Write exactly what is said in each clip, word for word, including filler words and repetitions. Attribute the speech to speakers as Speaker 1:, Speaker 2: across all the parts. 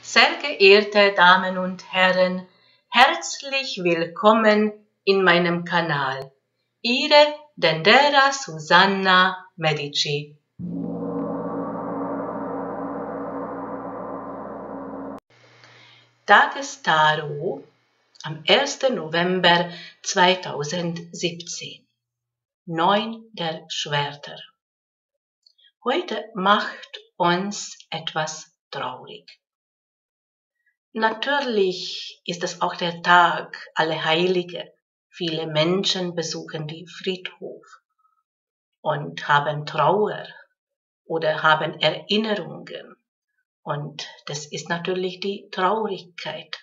Speaker 1: Sehr geehrte Damen und Herren, herzlich willkommen in meinem Kanal. Ihre Dendera Susanna Medici. Tagestarot am ersten November zweitausendsiebzehn. Neun der Schwerter. Heute macht uns etwas traurig. Natürlich ist es auch der Tag aller Heilige. Viele Menschen besuchen den Friedhof und haben Trauer oder haben Erinnerungen. Und das ist natürlich die Traurigkeit.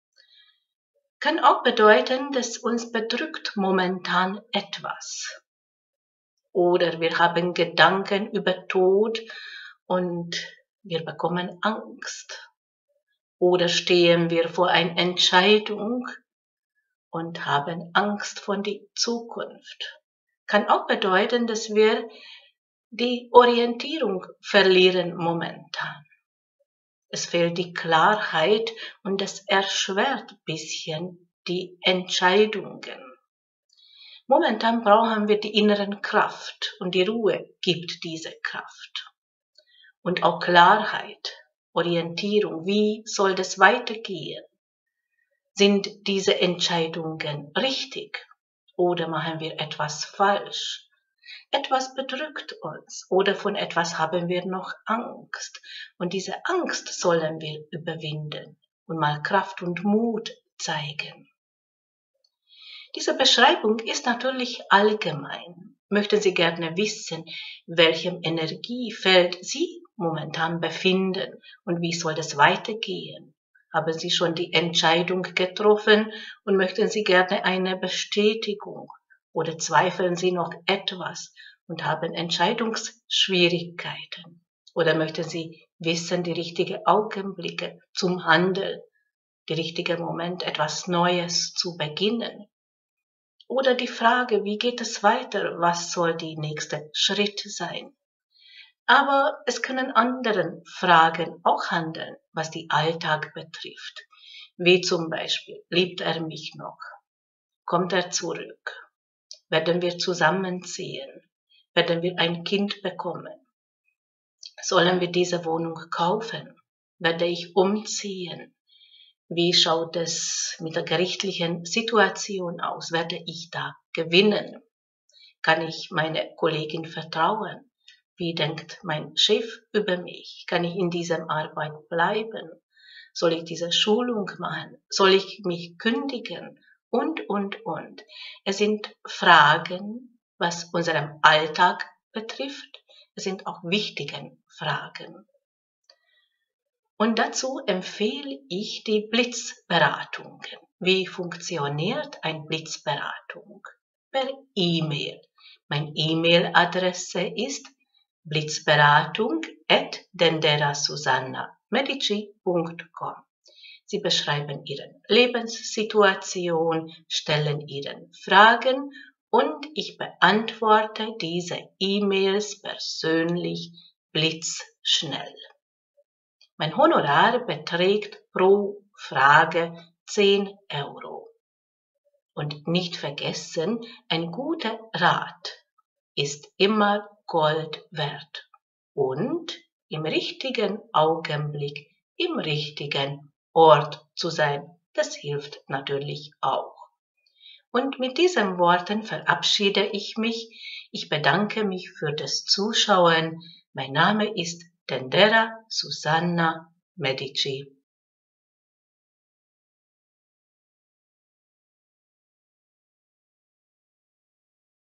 Speaker 1: Kann auch bedeuten, dass uns bedrückt momentan etwas. Oder wir haben Gedanken über Tod und wir bekommen Angst. Oder stehen wir vor einer Entscheidung und haben Angst vor der Zukunft. Kann auch bedeuten, dass wir die Orientierung verlieren momentan. Es fehlt die Klarheit und das erschwert ein bisschen die Entscheidungen. Momentan brauchen wir die innere Kraft und die Ruhe gibt diese Kraft. Und auch Klarheit. Orientierung, wie soll das weitergehen? Sind diese Entscheidungen richtig oder machen wir etwas falsch? Etwas bedrückt uns oder von etwas haben wir noch Angst. Und diese Angst sollen wir überwinden und mal Kraft und Mut zeigen. Diese Beschreibung ist natürlich allgemein. Möchten Sie gerne wissen, welchem Energiefeld Sie momentan befinden und wie soll es weitergehen? Haben Sie schon die Entscheidung getroffen und möchten Sie gerne eine Bestätigung oder zweifeln Sie noch etwas und haben Entscheidungsschwierigkeiten? Oder möchten Sie wissen, die richtigen Augenblicke zum Handeln, der richtige Moment, etwas Neues zu beginnen? Oder die Frage, wie geht es weiter? Was soll der nächste Schritt sein? Aber es können anderen Fragen auch handeln, was die Alltag betrifft. Wie zum Beispiel, liebt er mich noch? Kommt er zurück? Werden wir zusammenziehen? Werden wir ein Kind bekommen? Sollen wir diese Wohnung kaufen? Werde ich umziehen? Wie schaut es mit der gerichtlichen Situation aus? Werde ich da gewinnen? Kann ich meine Kollegin vertrauen? Wie denkt mein Chef über mich? Kann ich in dieser Arbeit bleiben? Soll ich diese Schulung machen? Soll ich mich kündigen? Und, und, und. Es sind Fragen, was unseren Alltag betrifft. Es sind auch wichtige Fragen. Und dazu empfehle ich die Blitzberatungen. Wie funktioniert eine Blitzberatung? Per E-Mail. Meine E-Mail-Adresse ist blitzberatung at dendera susanna medici punkt com. Sie beschreiben Ihre Lebenssituation, stellen Ihre Fragen und ich beantworte diese E-Mails persönlich blitzschnell. Mein Honorar beträgt pro Frage zehn Euro. Und nicht vergessen, ein guter Rat ist immer Gold wert. Und im richtigen Augenblick, im richtigen Ort zu sein, das hilft natürlich auch. Und mit diesen Worten verabschiede ich mich. Ich bedanke mich für das Zuschauen. Mein Name ist Dendera Susanna Medici.